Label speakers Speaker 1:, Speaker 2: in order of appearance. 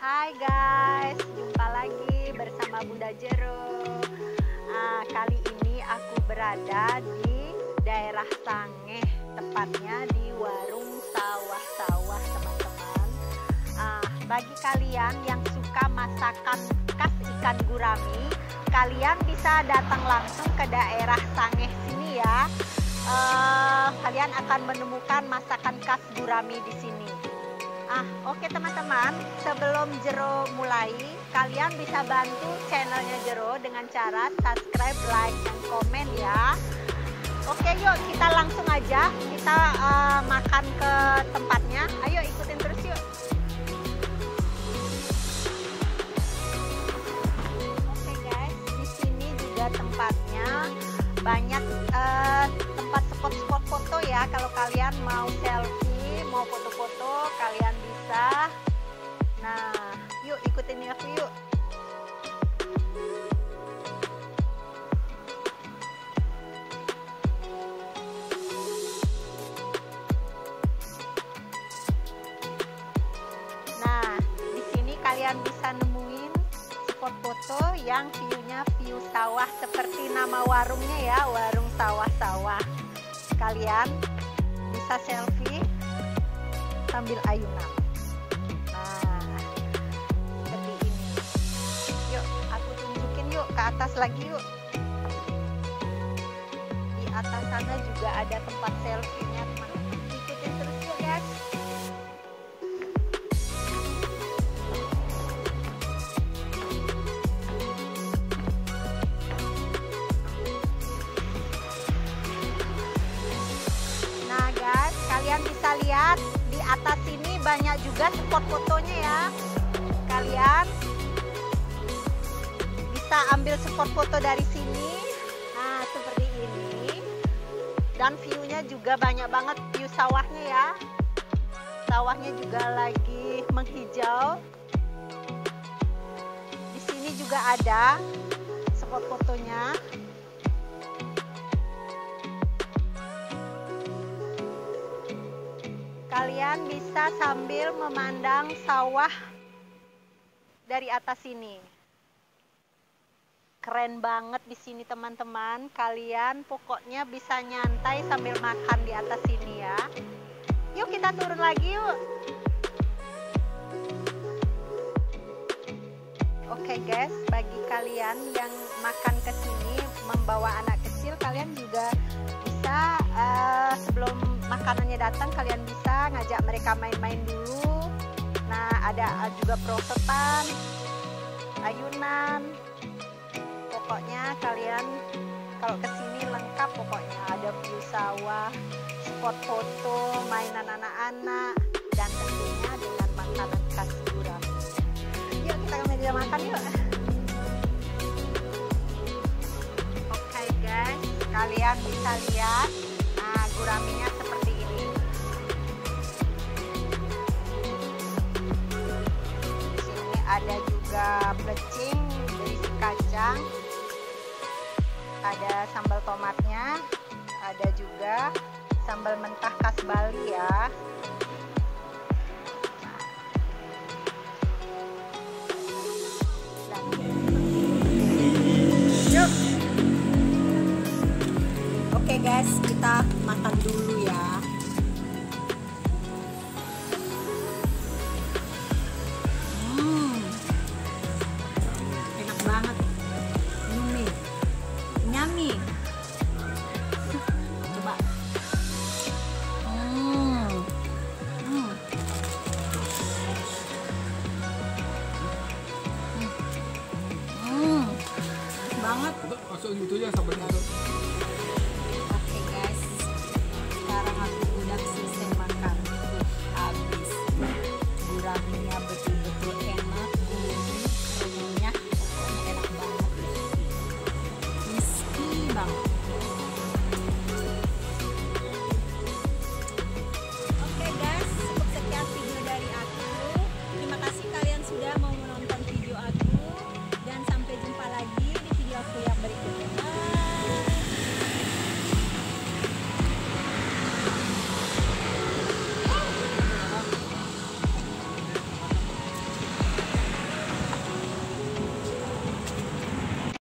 Speaker 1: Hai guys, jumpa lagi bersama Bunda Jero. Kali ini aku berada di daerah Sangeh, tepatnya di warung sawah-sawah teman-teman. Bagi kalian yang suka masakan khas ikan gurami, kalian bisa datang langsung ke daerah Sangeh sini ya. Kalian akan menemukan masakan khas gurami di sini. Oke teman-teman, sebelum Jero mulai, kalian bisa bantu channelnya Jero dengan cara subscribe, like, dan komen ya. Oke, yuk kita langsung aja kita makan ke tempatnya. Ayo ikutin terus yuk. Oke guys, di sini juga tempatnya banyak tempat spot-spot foto ya. Kalau kalian mau selfie, mau foto-foto, kalian bisa. Nah, yuk ikutin aku yuk. Nah, di sini kalian bisa nemuin spot foto yang view-nya view sawah seperti nama warungnya ya, warung sawah-sawah. Kalian bisa selfie sambil ayunan. Nah, seperti ini. Yuk, aku tunjukin yuk ke atas lagi yuk. Di atas sana juga ada tempat selfie-nya, teman-teman. Ikutin terus yuk, guys. Nah, guys, kalian bisa lihat di atas sini banyak juga spot fotonya ya. Kalian bisa ambil spot foto dari sini. Nah, seperti ini. Dan view-nya juga banyak banget, view sawahnya ya. Sawahnya juga lagi menghijau. Di sini juga ada spot fotonya. Kalian bisa sambil memandang sawah dari atas sini. Keren banget di sini teman-teman. Kalian pokoknya bisa nyantai sambil makan di atas sini ya. Yuk kita turun lagi yuk. Oke guys, bagi kalian yang makan ke sini membawa anak kecil, kalian juga bisa sebelum makanannya datang kalian bisa ngajak mereka main-main dulu. Nah, ada juga prosotan, ayunan. Pokoknya kalian kalau kesini lengkap, pokoknya ada view sawah, spot foto, mainan anak-anak, dan tentunya dengan makanan khas gurami. Yuk kita ke meja makan yuk. Oke guys, kalian bisa lihat guraminya seperti ini. Di sini ada juga plecing berisi kacang, ada sambal tomatnya, ada juga sambal mentah khas Bali ya. Yuk. Oke guys, kita makan dulu ya. Enak banget. Yummy. Coba. Banget.
Speaker 2: Masuk gitu ya sambalnya.